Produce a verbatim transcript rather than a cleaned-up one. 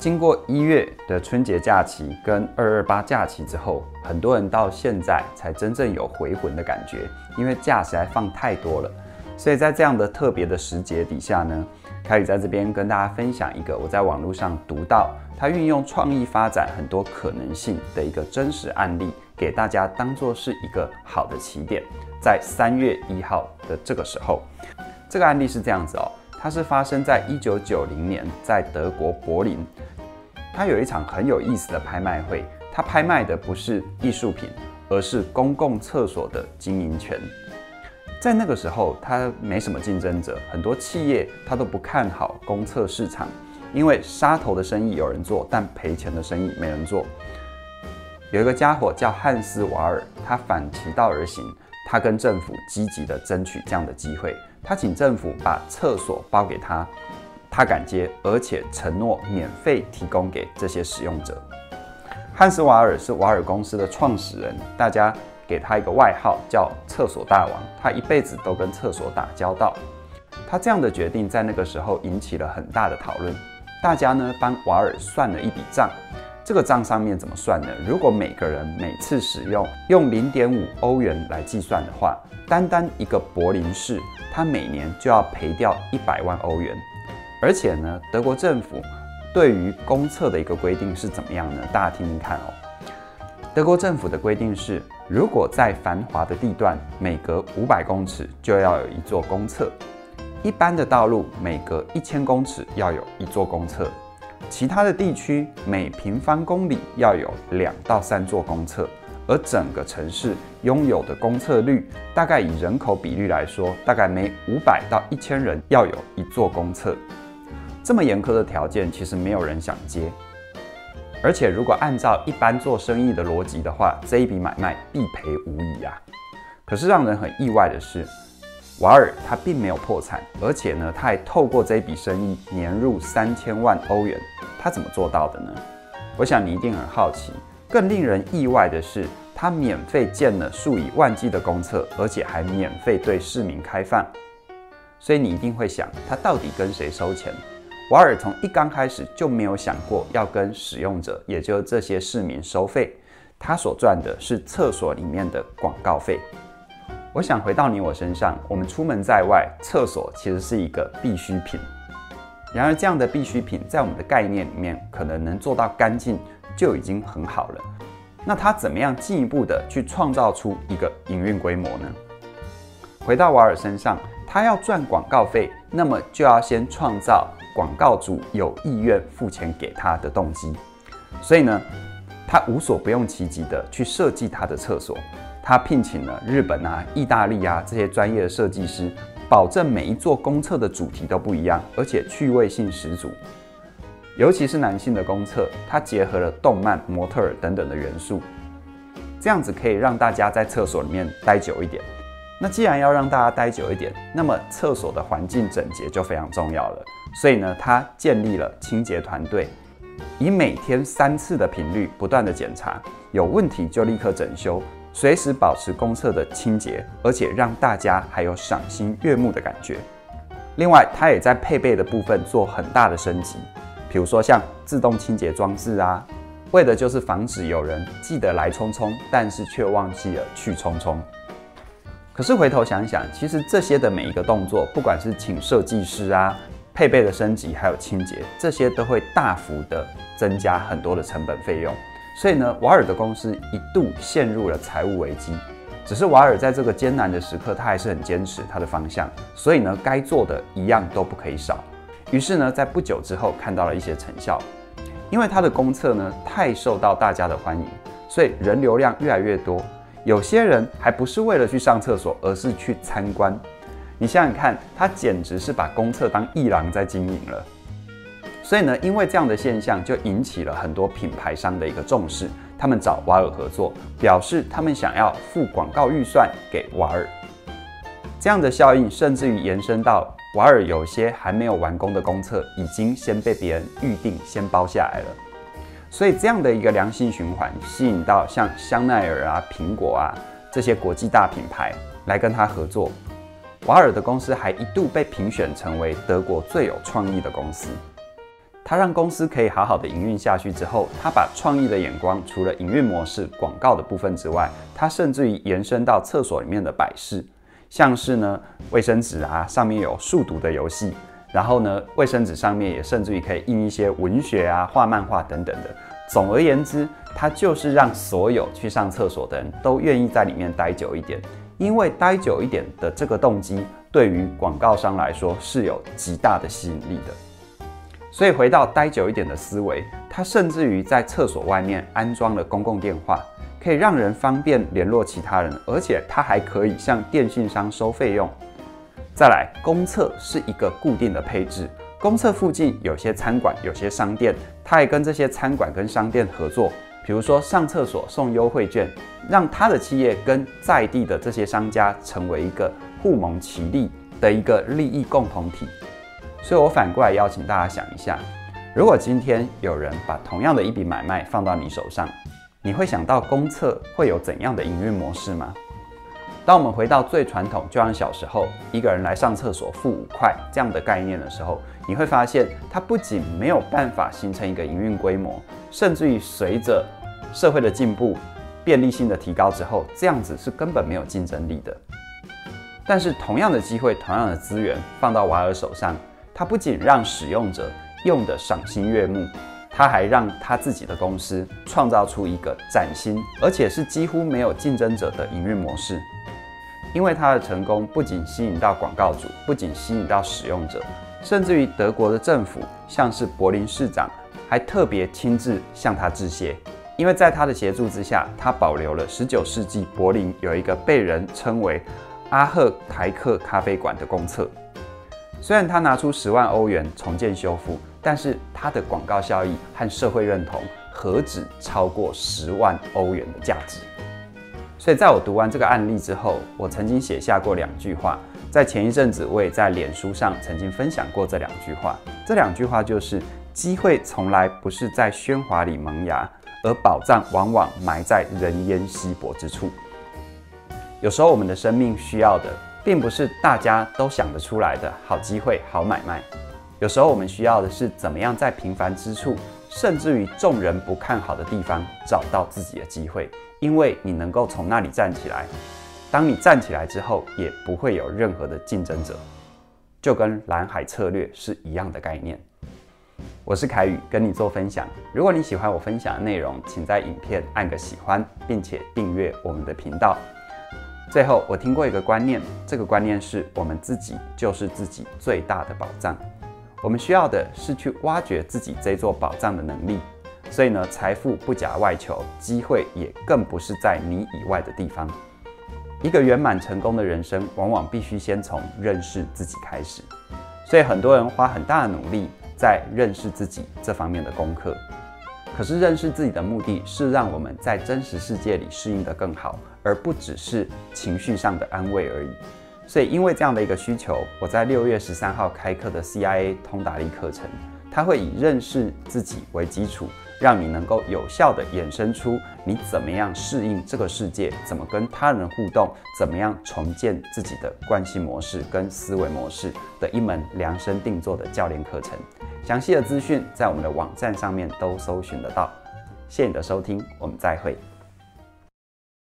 经过一月的春节假期跟二二八假期之后，很多人到现在才真正有回魂的感觉，因为假实在放太多了。所以在这样的特别的时节底下呢，凯宇在这边跟大家分享一个我在网络上读到他运用创意发展很多可能性的一个真实案例，给大家当作是一个好的起点。在三月一号的这个时候，这个案例是这样子哦，它是发生在一九九零年，在德国柏林。它有一场很有意思的拍卖会，它拍卖的不是艺术品，而是公共厕所的经营权。在那个时候，它没什么竞争者，很多企业它都不看好公厕市场，因为杀头的生意有人做，但赔钱的生意没人做。有一个家伙叫汉斯·瓦尔，他反其道而行，他跟政府积极的争取这样的机会，他请政府把厕所包给他。他敢接，而且承诺免费提供给这些使用者。汉斯·瓦尔是瓦尔公司的创始人，大家给他一个外号叫“厕所大王”。他一辈子都跟厕所打交道。他这样的决定在那个时候引起了很大的讨论。大家呢帮瓦尔算了一笔账，这个账上面怎么算呢？如果每个人每次使用用 零点五 欧元来计算的话，单单一个柏林市，他每年就要赔掉一百万欧元。而且呢，德国政府对于公厕的一个规定是怎么样呢？大家听听看哦。德国政府的规定是，如果在繁华的地段，每隔五百公尺就要有一座公厕；一般的道路每隔一千公尺要有一座公厕；其他的地区每平方公里要有两到三座公厕。而整个城市拥有的公厕率，大概以人口比率来说，大概每五百到一千人要有一座公厕。这么严苛的条件，其实没有人想接。而且，如果按照一般做生意的逻辑的话，这一笔买卖必赔无疑啊。可是让人很意外的是，瓦尔他并没有破产，而且呢，他还透过这一笔生意年入三千万欧元。他怎么做到的呢？我想你一定很好奇。更令人意外的是，他免费建了数以万计的公厕，而且还免费对市民开放。所以你一定会想，他到底跟谁收钱？瓦尔从一刚开始就没有想过要跟使用者，也就是这些市民收费。他所赚的是厕所里面的广告费。我想回到你我身上，我们出门在外，厕所其实是一个必需品。然而，这样的必需品在我们的概念里面，可能能做到干净就已经很好了。那他怎么样进一步的去创造出一个营运规模呢？回到瓦尔身上，他要赚广告费，那么就要先创造广告主有意愿付钱给他的动机。所以呢，他无所不用其极的去设计他的厕所。他聘请了日本啊、意大利啊这些专业的设计师，保证每一座公厕的主题都不一样，而且趣味性十足。尤其是男性的公厕，它结合了动漫、模特儿等等的元素，这样子可以让大家在厕所里面待久一点。那既然要让大家待久一点，那么厕所的环境整洁就非常重要了。所以呢，他建立了清洁团队，以每天三次的频率不断的检查，有问题就立刻整修，随时保持公厕的清洁，而且让大家还有赏心悦目的感觉。另外，他也在配备的部分做很大的升级。比如说像自动清洁装置啊，为的就是防止有人记得来冲冲，但是却忘记了去冲冲。可是回头想想，其实这些的每一个动作，不管是请设计师啊、配备的升级，还有清洁，这些都会大幅的增加很多的成本费用。所以呢，瓦尔的公司一度陷入了财务危机。只是瓦尔在这个艰难的时刻，他还是很坚持他的方向，所以呢，该做的一样都不可以少。于是呢，在不久之后看到了一些成效，因为他的公厕呢太受到大家的欢迎，所以人流量越来越多。有些人还不是为了去上厕所，而是去参观。你想想看，他简直是把公厕当艺廊在经营了。所以呢，因为这样的现象，就引起了很多品牌商的一个重视，他们找瓦尔合作，表示他们想要付广告预算给瓦尔。这样的效应甚至于延伸到瓦尔有些还没有完工的公厕，已经先被别人预定、先包下来了。所以这样的一个良性循环，吸引到像香奈儿啊、苹果啊这些国际大品牌来跟他合作。瓦尔的公司还一度被评选成为德国最有创意的公司。 他让公司可以好好的营运下去之后，他把创意的眼光除了营运模式、广告的部分之外，他甚至于延伸到厕所里面的摆饰，像是呢卫生纸啊，上面有数独的游戏，然后呢卫生纸上面也甚至于可以印一些文学啊、画漫画等等的。总而言之，他就是让所有去上厕所的人都愿意在里面待久一点，因为待久一点的这个动机，对于广告商来说是有极大的吸引力的。所以回到待久一点的思维，它甚至于在厕所外面安装了公共电话，可以让人方便联络其他人，而且它还可以向电信商收费用。再来，公厕是一个固定的配置，公厕附近有些餐馆、有些商店，它也跟这些餐馆跟商店合作，比如说上厕所送优惠券，让它的企业跟在地的这些商家成为一个互盟其利的一个利益共同体。所以我反过来邀请大家想一下，如果今天有人把同样的一笔买卖放到你手上，你会想到公厕会有怎样的营运模式吗？当我们回到最传统，就像小时候一个人来上厕所付五块这样的概念的时候，你会发现它不仅没有办法形成一个营运规模，甚至于随着社会的进步、便利性的提高之后，这样子是根本没有竞争力的。但是同样的机会、同样的资源放到瓦尔手上，它不仅让使用者用得赏心悦目，他还让他自己的公司创造出一个崭新而且是几乎没有竞争者的营运模式。因为他的成功不仅吸引到广告主，不仅吸引到使用者，甚至于德国的政府，像是柏林市长，还特别亲自向他致谢。因为在他的协助之下，他保留了十九世纪柏林有一个被人称为阿赫台克咖啡馆的公厕。虽然他拿出十万欧元重建修复，但是他的广告效益和社会认同何止超过十万欧元的价值。所以在我读完这个案例之后，我曾经写下过两句话，在前一阵子我也在脸书上曾经分享过这两句话。这两句话就是：机会从来不是在喧哗里萌芽，而宝藏往往埋在人烟稀薄之处。有时候我们的生命需要的并不是大家都想得出来的好机会、好买卖，有时候我们需要的是怎么样在平凡之处，甚至于众人不看好的地方找到自己的机会，因为你能够从那里站起来。当你站起来之后，也不会有任何的竞争者，就跟蓝海策略是一样的概念。我是凯宇，跟你做分享。如果你喜欢我分享的内容，请在影片按个喜欢，并且订阅我们的频道。最后，我听过一个观念，这个观念是我们自己就是自己最大的宝藏。我们需要的是去挖掘自己这座宝藏的能力。所以呢，财富不假外求，机会也更不是在你以外的地方。一个圆满成功的人生，往往必须先从认识自己开始。所以很多人花很大的努力在认识自己这方面的功课。可是认识自己的目的是让我们在真实世界里适应得更好，而不只是情绪上的安慰而已。所以因为这样的一个需求，我在六月十三号开课的 C I A 通达力课程，它会以认识自己为基础，让你能够有效地衍生出你怎么样适应这个世界，怎么跟他人互动，怎么样重建自己的关系模式跟思维模式的一门量身定做的教练课程。详细的资讯在我们的网站上面都搜寻得到。谢谢你的收听，我们再会。